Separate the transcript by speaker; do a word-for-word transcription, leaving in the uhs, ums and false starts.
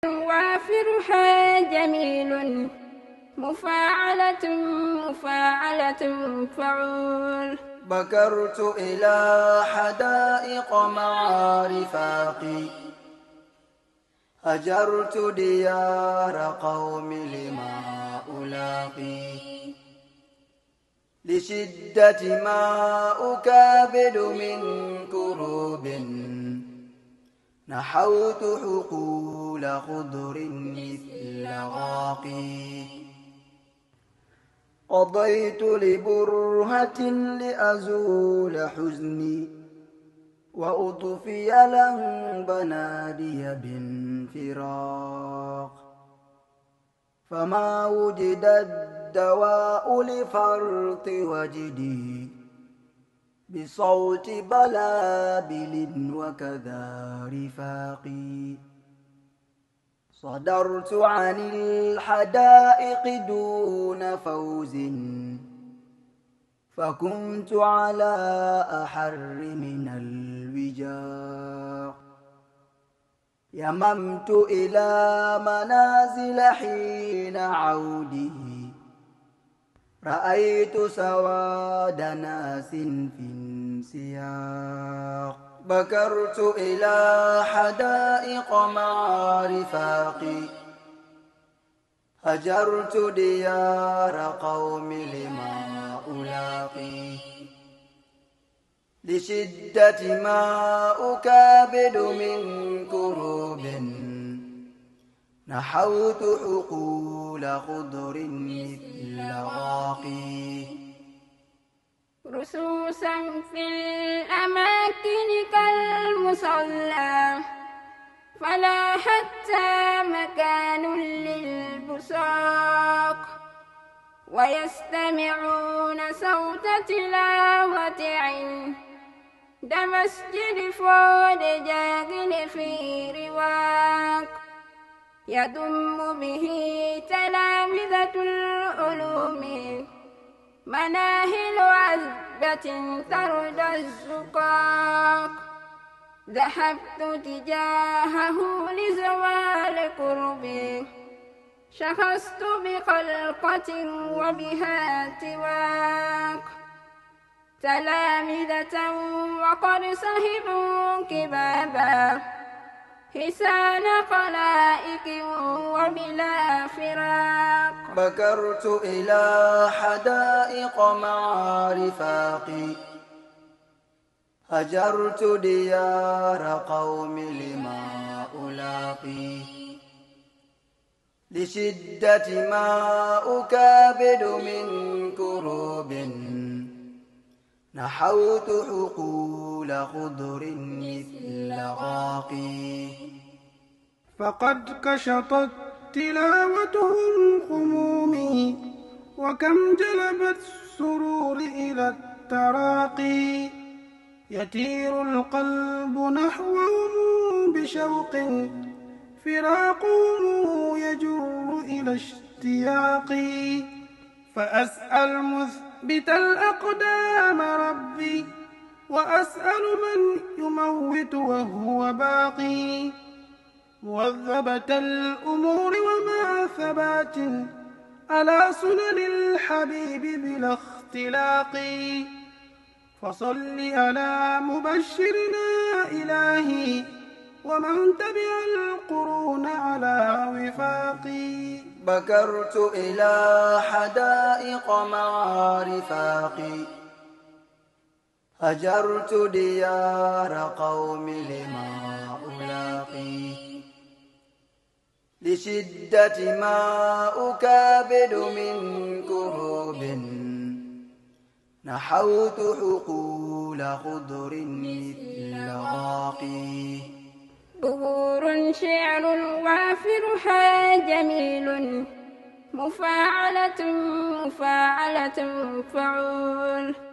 Speaker 1: وافرها جميل مفاعلة مفاعلة فعول.
Speaker 2: بكرت إلى حدائق مع رفاقي هجرت ديار قوم لما ألاقي لشدة ما أكابد من كروب نحوت حقول خضر مثل غاقي قضيت لبرهة لأزول حزني وأطفي لهب نادي بانفراق فما وجد الدواء لفرط وجدي بصوت بلابل وكذا رفاقي صدرت عن الحدائق دون فوز فكنت على أحر من الوجاق يممت إلى منازل حين عودي رأيت سواد ناس في انسياق بكرت إلى حدائق مع رفاقي هجرت ديار قوم لما ألاقي لشدة ما أكابد من كروب نحوت حقول خضر مثل غاقي
Speaker 1: رصوصا في الأماكن كالمصلى فلا حتى مكان للبصاق ويستمعون صوت تلاوة عند مسجد فود جاغل في رواق يضم به تلامذة العلوم مناهل عذبة ترضى الزقاق ذهبت تجاهه لزوال قربي شخصت بخلقة وبها تواق تلامذة وقد صهبوا كبابا حسان خلائق وبلا فراق
Speaker 2: بكرت إلى حدائق مع رفاقي هجرت ديار قوم لما ألاقي لشدة ما أكابد من كروب نحوت حقول خضر مثل غاقي
Speaker 3: فقد كشطت تلاوتهم خمومي وكم جلبت السرور إلى التراقي يطير القلب نحوهم بشوق فراقهم يجر إلى اشتياقي فأسأل مثبت الأقدام ربي وأسأل من يموت وهو باقي مؤذبة الأمور وما ثبات على سنن الحبيب بلا اختلاق فصل على مبشرنا إلهي ومن تبع القرون على وفاقي
Speaker 2: بكرت إلى حدائق مع رفاقي هجرت ديار قوم لما ألاقي لشدة ما أكابد من كروب نحوت حقول خضر مثل غاقي
Speaker 1: بهور شعر وافرها جميل مفاعلة مفاعلة فعول.